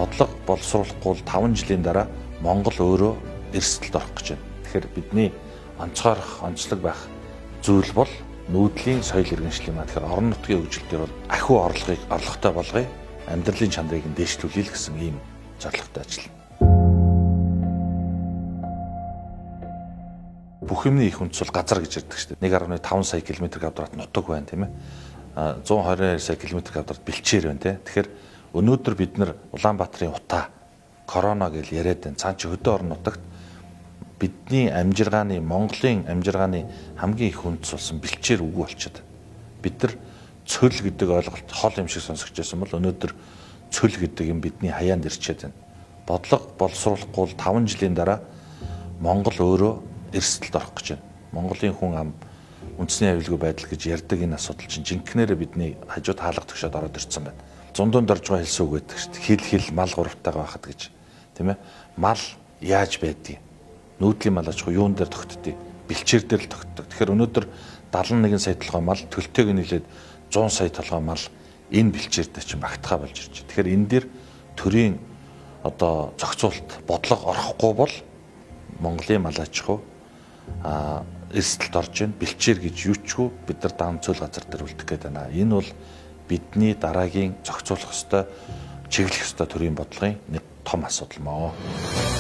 бодлого боловсруулахгүй бол 5 жилийн дараа Монгол өөрөө эрсдэлд орох гэж байна. Тэгэхээр бидний онцгойрох, онцлог байх зүйл бол нүүдлийн соёл иргэншлийн маа. Тэгэхээр орон нутгийн хөгжил дээр бол ахиу орлоготой болгоё, амьдралын чанарыг нь дээшлүүлэх гэсэн ийм зорилготой ажиллана. Бүх юмны их үндэс бол газар гэж ярьдаг шүү дээ. 1.5 сая км квадрат нутаг байна тийм ээ. 122 сая км квадрат бэлчээр байна тийм. Тэгэхээр өнөөдөр бид нар Улаанбаатарын утаа корона гэж яриад байна. Цаан чи хөдөө орон нутагт бидний амжиргааны Монголын амжиргааны хамгийн их үндэс болсон бэлчээр үгүй болчиход. Бид нар цөл гэдэг ойлголт хол юм шиг сонсогч байсан бол өнөөдөр цөл гэдэг юм бидний хаяанд ирчээд байна. Бодлого боловсруулахгүй бол 5 жилийн дараа Монгол өөрөө эрсдэлд орох гэж байна. Монголын хүн ам үндэсний аюулгүй байдал гэж ярьдаг энэ асуудал чинь жинхнээрээ бидний хажууд хаалга төгшөд ороод ирсэн байна. Зундуунд орж байгаа хэлсүү гэдэг шүү дээ. Хил мал гуравтайгаа байхад гэж. Тийм ээ. Мал яаж байдгийг? Нүүдлийн мал аж ахуй юун дээр тогтдгийг? Бэлчээр дээр л тогтдог. Тэгэхээр өнөөдөр 71 сая толгой мал төлтөөг нийлээд 100 сая толгой мал энэ бэлчээр дээр чинь багтахаа болж ирж байна. Тэгэхээр энэ дээр төрийн одоо зохицуулалт бодлого орохгүй бол Монголын мал аж ахуй эрсдэлд орж байна. Бэлчээр гэж юучгүй бид нар даан цөл газар дээр үлдэх гээд байна. Энэ бол бидний дараагийн зохицуулах ёстой, чиглэх ёстой төрийн бодлогын нэг том асуудал маа.